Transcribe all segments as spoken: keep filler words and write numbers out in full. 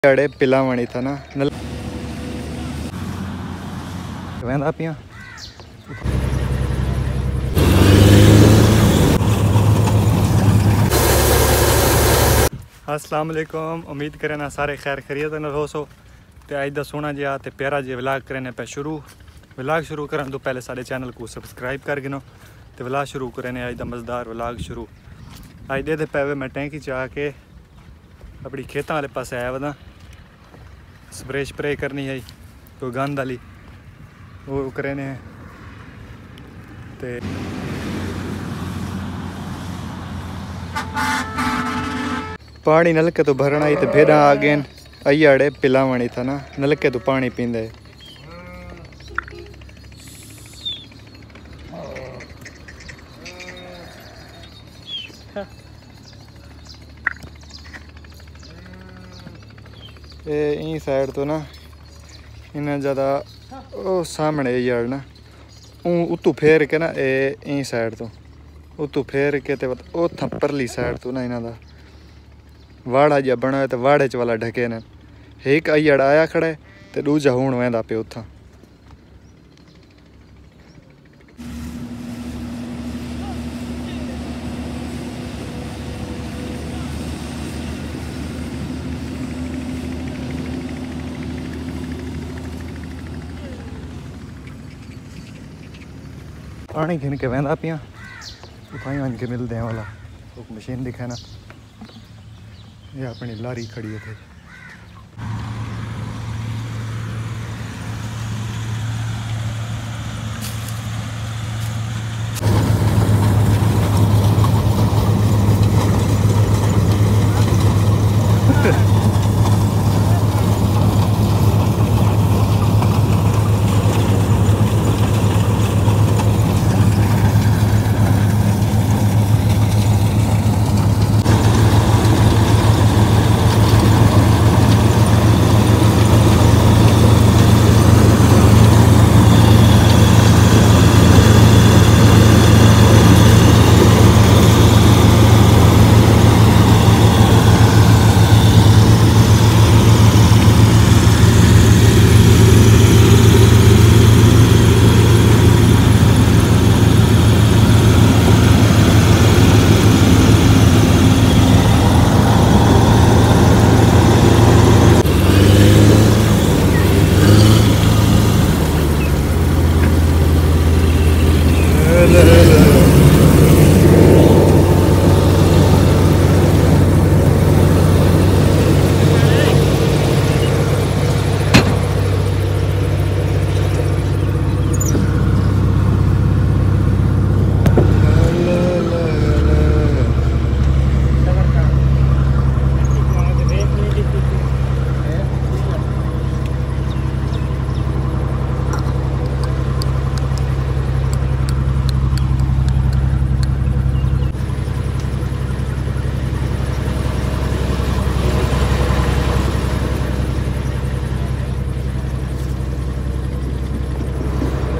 अड़े पिलावणी था ना नल वेंदा पिया अस्सलाम वालेकुम। उम्मीद करें ना सारे खैर खैरियत न हो सो ते अज दा सोहना जिहा ते प्यारा जिहा व्लॉग करने पे शुरू व्लॉग शुरू करने तो पहले सारे चैनल को सब्सक्राइब कर गिनो ते व्लॉग शुरू करने अज दा मज़ेदार व्लॉग शुरू अज दे पैवे मैं टैंकी चा के अपनी खेतों वाले पास आया वदा स्प्रे स्प्रे करनी है कोई गंद वाली वो करने ते पानी नलके तो भरना ही तो भेड़ा आ गए आई अड़े पिलावणी था ना नलके तो पानी पींदे ए साइड तो ना इन्ना ज़्यादा ओ सामने यार ना उतू फेर के ना ए साइड तो उतू फेर के ते ओ परली साइड तो ना इन्हों का वाड़ा जहा बना तो वाड़े च वाला ढके ने एक अयड़ आया खड़ा है तो दूजा हूण वेंदा पे उथा पानी घिन के वेंदा पिया उठाई वन के मिलते हैं वाला तो मशीन दिखा ना ये अपनी लारी खड़ी है थे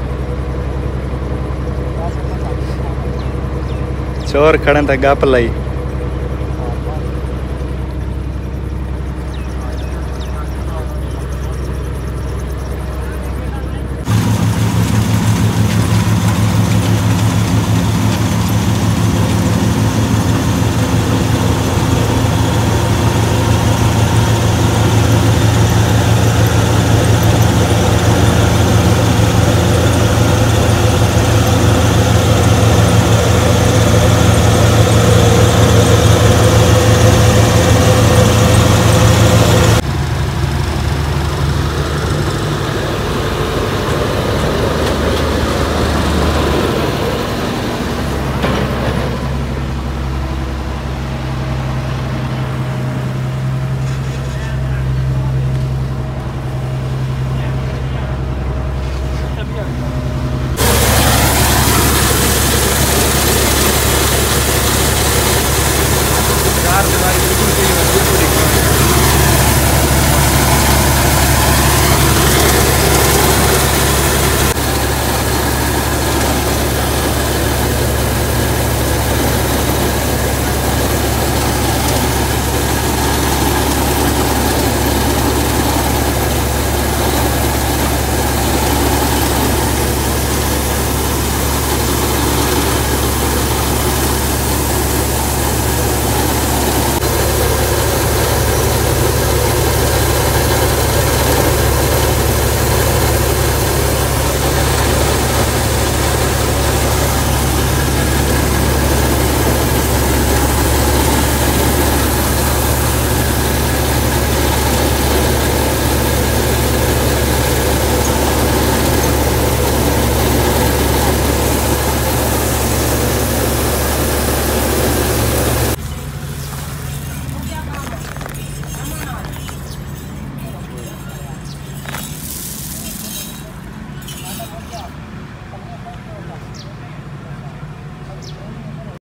चोर खड़े थे गप लाई।